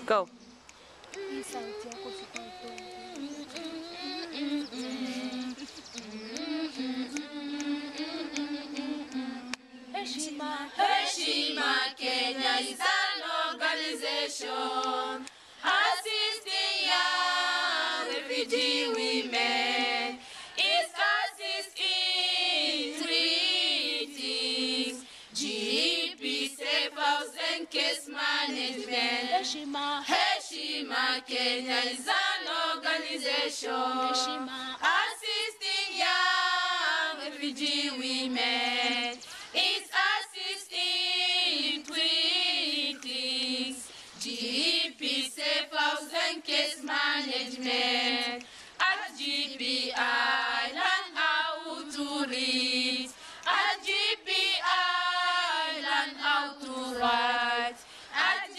Go. Heshima Kenya is an organization assisting young refugee women. It assists in treating GP, safe house and case management. Heshima Kenya is an organization assisting young refugee women. It assists in treating GP, safe house and case management. At GPI, learn how to read. At GPI, learn how to write. At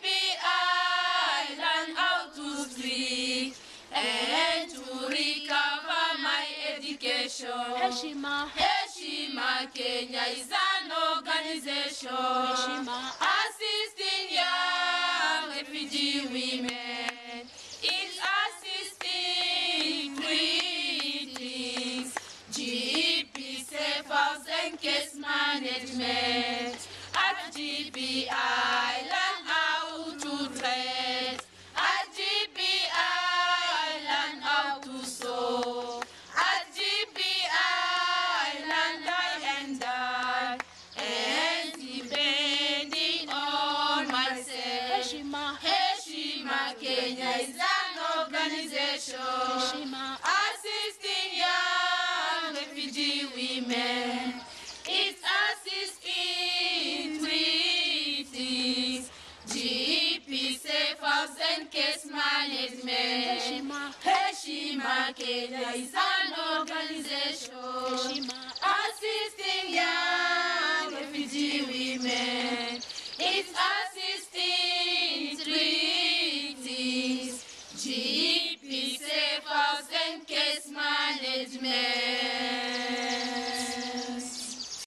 GPI, learn how to speak and to recover my education. Heshima Kenya is an organization assisting young refugee women. It assists in treating GP, safe house and case management. At GPI, learn how to dress. At GPI, learn how to sew. At GPI, learn die and die. And depending on myself. Heshima Kenya is an organization assisting young refugee women. It assists in treating GP, safe house and case management. Heshima Kenya is an organization assisting young refugee women. It assists in treating GP, safe house and case management.